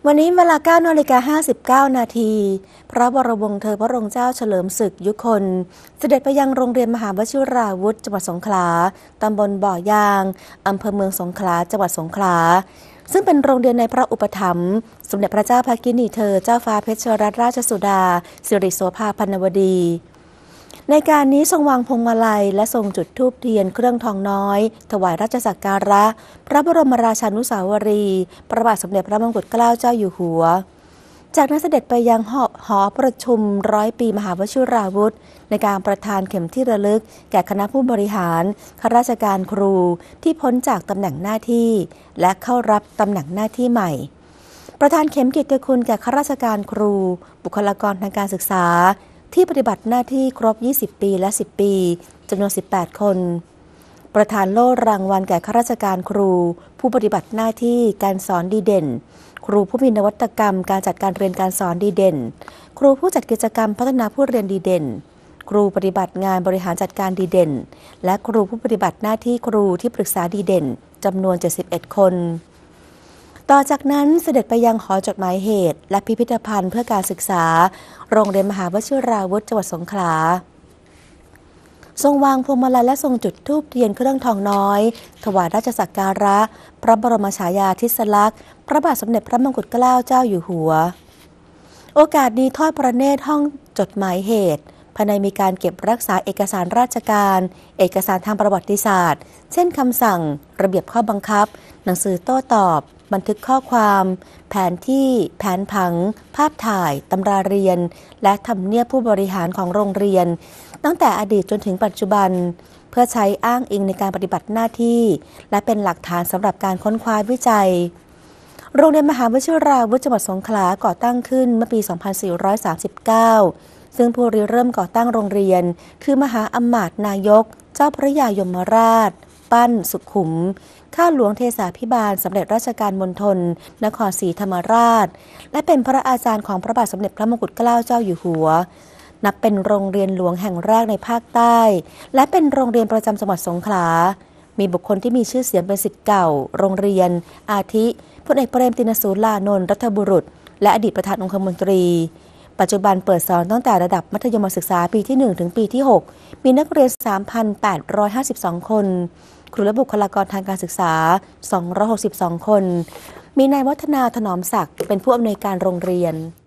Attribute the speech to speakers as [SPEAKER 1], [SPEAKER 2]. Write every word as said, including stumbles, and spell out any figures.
[SPEAKER 1] วันนี้เวลา เก้านาฬิกาห้าสิบเก้า นาที พระวรวงศ์เธอพระองค์เจ้าเฉลิมศึกยุคน เสด็จไปยังโรงเรียนมหาวชิราวุธจังหวัดสงขลา ตำบลบ่อยางอำเภอเมืองสงขลา จังหวัดสงขลา ซึ่งเป็นโรงเรียนในพระอุปถัมภ์สมเด็จพระเจ้าภคินีเธอเจ้าฟ้าเพชรรัตนราชสุดา สิริโสภาพันวดี ในการนี้ทรงวางพวงมาลัยและทรงจุดธูปเทียนเครื่องทองน้อยถวายราชสักการะพระบรมราชานุสาวรีย์พระบาทสมเด็จพระมงกุฎเกล้าเจ้าอยู่หัวจากนั้นเสด็จไปยังหอหอประชุมร้อยปีมหาวชิราวุธในการประทานเข็มที่ระลึกแก่คณะผู้บริหารข้าราชการครูที่พ้นจากตำแหน่งหน้าที่และเข้ารับตำแหน่งหน้าที่ใหม่ประทานเข็มเกียรติคุณแก่ข้าราชการครูบุคลากรทางการศึกษาที่ปฏิบัติหน้าที่ครบยี่สิบปีและสิบปีจำนวนสิบแปดคนประธานโล่รางวัลแก่ข้าราชการครูผู้ปฏิบัติหน้าที่การสอนดีเด่นครูผู้มีนวัตกรรมการจัดการเรียนการสอนดีเด่นครูผู้จัดกิจกรรมพัฒนาผู้เรียนดีเด่นครูปฏิบัติงานบริหารจัดการดีเด่นและครูผู้ปฏิบัติหน้าที่ครูที่ปรึกษาดีเด่นจำนวนเจ็ดสิบเอ็ดคนต่อจากนั้นเสด็จไปยังหอจดหมายเหตุและพิพิธภัณฑ์เพื่อการศึกษาโรงเรียนมหาวชิราวุธจังหวัดสงขลาทรงวางพวงมาลัยและทรงจุดธูปเทียนเครื่องทองน้อยถวายราชสักการะพระบรมฉายาธิสลักษณ์พระบาทสมเด็จพระมงกุฎเกล้าเจ้าอยู่หัวโอกาสนี้ทอดพระเนตรห้องจดหมายเหตุภายในมีการเก็บรักษาเอกสารราชการเอกสารทางประวัติศาสตร์เช่นคำสั่งระเบียบข้อบังคับหนังสือโต้ตอบบันทึกข้อความแผนที่แผนผังภาพถ่ายตำราเรียนและทำเนียบผู้บริหารของโรงเรียนตั้งแต่อดีตจนถึงปัจจุบันเพื่อใช้อ้างอิงในการปฏิบัติหน้าที่และเป็นหลักฐานสำหรับการค้นคว้าวิจัยโรงเรียนมหาวชิราวุธจังหวัดสงขลาก่อตั้งขึ้นเมื่อปี สองพันสี่ร้อยสามสิบเก้า ซึ่งผู้ริเริ่มก่อตั้งโรงเรียนคือมหาอมาตย์นายกเจ้าพระยายมราชปั้นสุขุมข้าหลวงเทศาภิบาลสำเร็จราชการมณฑลนครศรีธรรมราชและเป็นพระอาจารย์ของพระบาทสมเด็จพระมงกุฎเกล้าเจ้าอยู่หัวนับเป็นโรงเรียนหลวงแห่งแรกในภาคใต้และเป็นโรงเรียนประจำจังหวัดสงขลามีบุคคลที่มีชื่อเสียงเป็นศิษย์เก่าโรงเรียนอาทิพลเอกเปรมตินสูรลานนท์รัฐบุรุษและอดีตประธานองคมนตรีปัจจุบันเปิดสอนตั้งแต่ระดับมัธยมศึกษาปีที่หนึ่งถึงปีที่หกมีนักเรียน สามพันแปดร้อยห้าสิบสอง คนครูและบุคลากรทางการศึกษาสองร้อยหกสิบสองคนมีนายวัฒนาถนอมศักดิ์เป็นผู้อำนวยการโรงเรียน